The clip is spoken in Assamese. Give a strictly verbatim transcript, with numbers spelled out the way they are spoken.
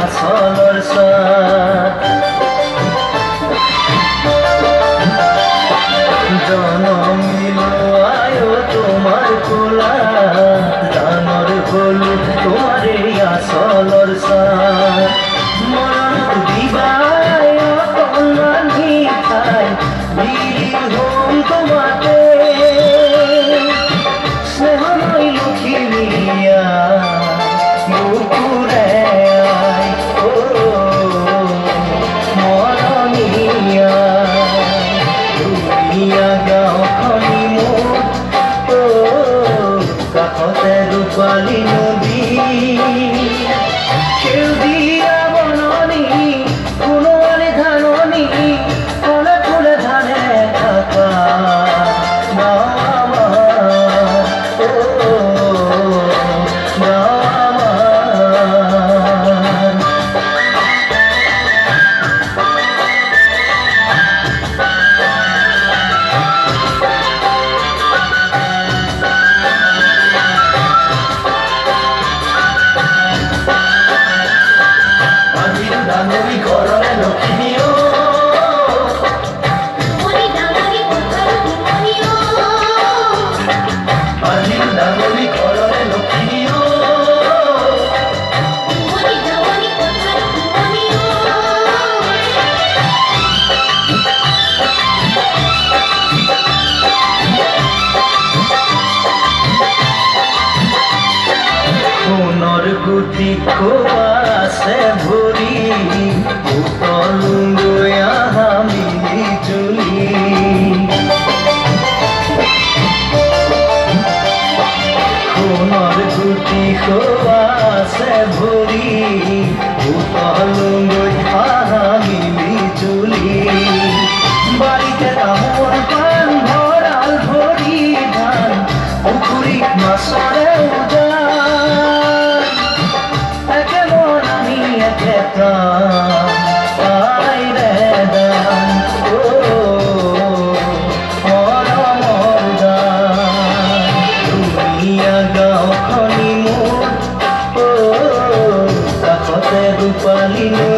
আচলৰ চাত জনমিলো আয়ো তোমার কোলা ডাঙৰ হলো তোমার এই আচলৰ চাত মৰম দিবাই অকণমানি ঠাই বিৰি হম তোমাতে স্নেহ নৈ লখিমীয়া বুকুৰে আই অ মৰমীয়া ধুনীয়া গাঁওখনি মোৰ অ কাষতে ৰূপালী নদী সেউজীয়া বননি কোনোৱানে ধাননি ফুলে ফুলে ধানে থকা গাঁও আমাৰ অ গাঁও আমাৰ ডাঙৰি ঘৰৰে লখিমী অ আজি ডাঙৰি ঘৰৰে লখিমী অ সোণৰ গুটি খোৱা আছে ভৰি উতলুগৈ আহা মিলি জুলি সোণৰ গুটি খোৱা আছে ভৰি উতলুগৈ আহা মিলি জুলি বাৰীতে তামোল পাণ ভঁৰাল ভৰি ধান পুখুৰীত মাছৰে উজান একে মন আমি একে প্ৰাণ আইৰে দান অ মৰমৰ দান ধুনীয়া গাঁওখনি মোৰ অ কাষতে ৰূপালী নদী